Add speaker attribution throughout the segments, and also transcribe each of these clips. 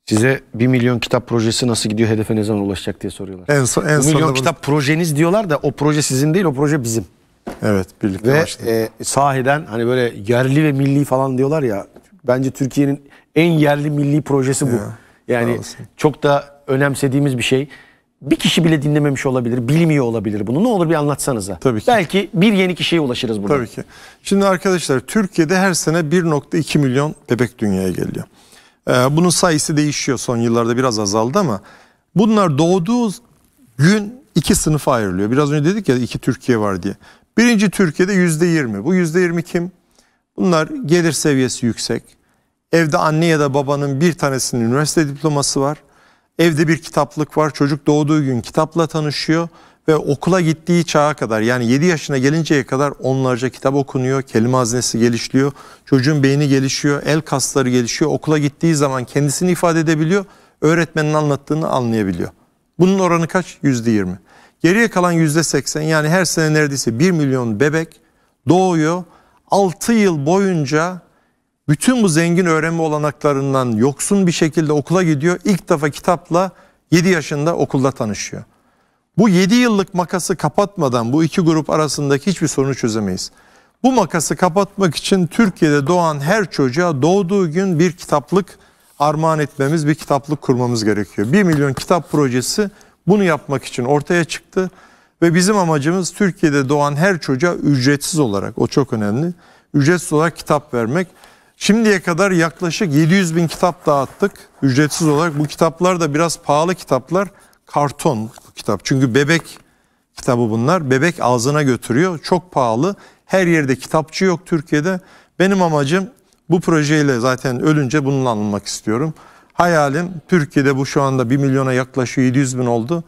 Speaker 1: Size 1 milyon kitap projesi nasıl gidiyor, hedefe ne zaman ulaşacak diye soruyorlar.
Speaker 2: En
Speaker 1: 1 milyon kitap projeniz diyorlar da o proje sizin değil, o proje bizim.
Speaker 2: Evet, birlikte
Speaker 1: ve sahiden hani böyle yerli ve milli falan diyorlar ya, bence Türkiye'nin en yerli milli projesi bu. Yani çok da önemsediğimiz bir şey. Bir kişi bile dinlememiş olabilir, bilmiyor olabilir bunu. Ne olur bir anlatsanıza.
Speaker 2: Tabii ki.
Speaker 1: Belki bir yeni kişiye ulaşırız burada.
Speaker 2: Tabii ki. Şimdi arkadaşlar, Türkiye'de her sene 1,2 milyon bebek dünyaya geliyor. Bunun sayısı değişiyor, son yıllarda biraz azaldı ama bunlar doğduğu gün iki sınıfa ayrılıyor. Biraz önce dedik ya, iki Türkiye var diye. Birinci Türkiye'de %20. Bu %20 kim? Bunlar gelir seviyesi yüksek. Evde anne ya da babanın bir tanesinin üniversite diploması var. Evde bir kitaplık var. Çocuk doğduğu gün kitapla tanışıyor ve okula gittiği çağa kadar, yani 7 yaşına gelinceye kadar onlarca kitap okunuyor. Kelime hazinesi gelişiyor. Çocuğun beyni gelişiyor. El kasları gelişiyor. Okula gittiği zaman kendisini ifade edebiliyor. Öğretmenin anlattığını anlayabiliyor. Bunun oranı kaç? %20. Geriye kalan %80, yani her sene neredeyse 1 milyon bebek doğuyor. 6 yıl boyunca bütün bu zengin öğrenme olanaklarından yoksun bir şekilde okula gidiyor. İlk defa kitapla 7 yaşında okulda tanışıyor. Bu 7 yıllık makası kapatmadan bu iki grup arasındaki hiçbir sorunu çözemeyiz. Bu makası kapatmak için Türkiye'de doğan her çocuğa doğduğu gün bir kitaplık armağan etmemiz, bir kitaplık kurmamız gerekiyor. 1 milyon kitap projesi bunu yapmak için ortaya çıktı. Ve bizim amacımız Türkiye'de doğan her çocuğa ücretsiz olarak, o çok önemli, ücretsiz olarak kitap vermek. Şimdiye kadar yaklaşık 700 bin kitap dağıttık ücretsiz olarak. Bu kitaplar da biraz pahalı kitaplar. Karton bu kitap. Çünkü bebek kitabı bunlar. Bebek ağzına götürüyor. Çok pahalı. Her yerde kitapçı yok Türkiye'de. Benim amacım, bu projeyle zaten ölünce bununla anılmak istiyorum. Hayalim, Türkiye'de bu şu anda 1 milyona yaklaşıyor, 700 bin oldu.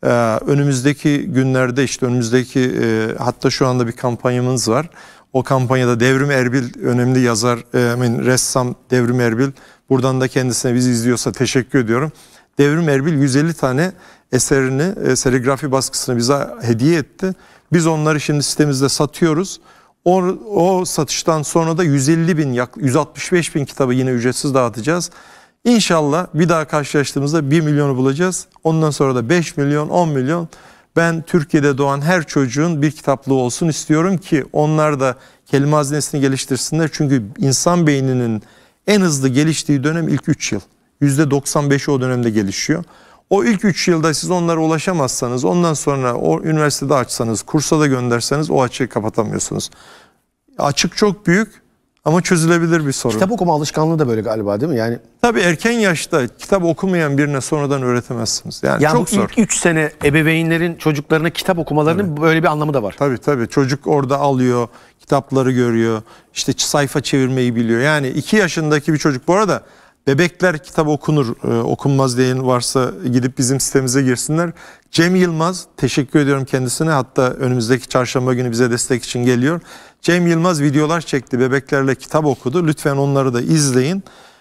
Speaker 2: Önümüzdeki günlerde, işte önümüzdeki hatta şu anda bir kampanyamız var. O kampanyada Devrim Erbil, önemli yazar, ressam Devrim Erbil, buradan da kendisine bizi izliyorsa teşekkür ediyorum. Devrim Erbil 150 tane eserini, serigrafi baskısını bize hediye etti. Biz onları şimdi sitemizde satıyoruz. O satıştan sonra da 150 bin, 165 bin kitabı yine ücretsiz dağıtacağız. İnşallah bir daha karşılaştığımızda 1 milyonu bulacağız. Ondan sonra da 5 milyon, 10 milyon. Ben Türkiye'de doğan her çocuğun bir kitaplığı olsun istiyorum ki onlar da kelime hazinesini geliştirsinler. Çünkü insan beyninin en hızlı geliştiği dönem ilk 3 yıl. %95'i o dönemde gelişiyor. O ilk 3 yılda siz onlara ulaşamazsanız, ondan sonra o üniversitede açsanız, kursa da gönderseniz o açığı kapatamıyorsunuz. Açık çok büyük ama çözülebilir bir sorun.
Speaker 1: Kitap okuma alışkanlığı da böyle galiba, değil mi? Yani
Speaker 2: tabii erken yaşta kitap okumayan birine sonradan öğretemezsiniz. Yani çok zor.
Speaker 1: İlk 3 sene ebeveynlerin çocuklarına kitap okumalarının böyle bir anlamı da var.
Speaker 2: Tabii. Çocuk orada alıyor, kitapları görüyor, işte sayfa çevirmeyi biliyor. Yani 2 yaşındaki bir çocuk, bu arada bebekler kitap okunur, okunmaz diyen varsa gidip bizim sitemize girsinler. Cem Yılmaz, teşekkür ediyorum kendisine, hatta önümüzdeki çarşamba günü bize destek için geliyor. Cem Yılmaz videolar çekti, bebeklerle kitap okudu. Lütfen onları da izleyin.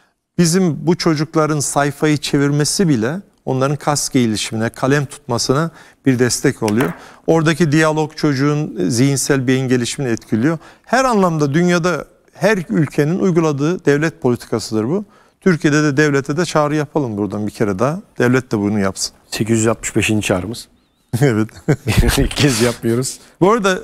Speaker 2: Bizim bu çocukların sayfayı çevirmesi bile onların kas gelişimine, kalem tutmasına bir destek oluyor. Oradaki diyalog çocuğun zihinsel beyin gelişimini etkiliyor. Her anlamda dünyada her ülkenin uyguladığı devlet politikasıdır bu. Türkiye'de de devlete de çağrı yapalım buradan bir kere daha. Devlet de bunu yapsın.
Speaker 1: 865. çağrımız.
Speaker 2: Evet.
Speaker 1: İlk kez yapmıyoruz.
Speaker 2: Bu arada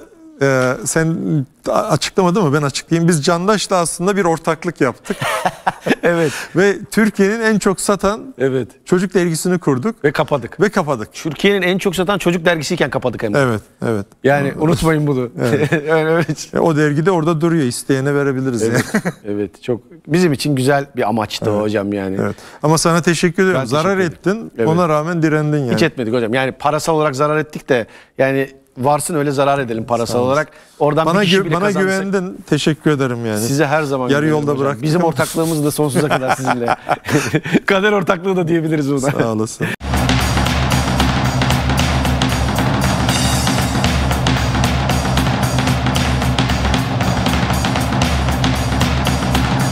Speaker 2: sen açıklamadın mı? Ben açıklayayım. Biz Candaş'la aslında bir ortaklık yaptık.
Speaker 1: Evet.
Speaker 2: Ve Türkiye'nin en çok satan çocuk dergisini kurduk.
Speaker 1: Ve kapadık. Türkiye'nin en çok satan çocuk dergisiyken kapadık hem de.
Speaker 2: Evet.
Speaker 1: Yani unutmayın bunu.
Speaker 2: Evet.
Speaker 1: öyle.
Speaker 2: O dergi de orada duruyor. İsteyene verebiliriz.
Speaker 1: Evet. Evet. Çok bizim için güzel bir amaçtı o hocam yani.
Speaker 2: Evet. Ama sana teşekkür ederim. Zarar ettin. Evet. Ona rağmen direndin yani.
Speaker 1: Hiç etmedik hocam. Yani parasal olarak zarar ettik de yani varsın öyle zarar edelim parasal olarak. Oradan
Speaker 2: bana
Speaker 1: bir kişi bile kazanırsak.
Speaker 2: Güvendin. Teşekkür ederim yani.
Speaker 1: Size her zaman
Speaker 2: yarı yolda bırak.
Speaker 1: Bizim ortaklığımız da sonsuza kadar sizinle. Kader ortaklığı da diyebiliriz buna.
Speaker 2: Sağ olasın.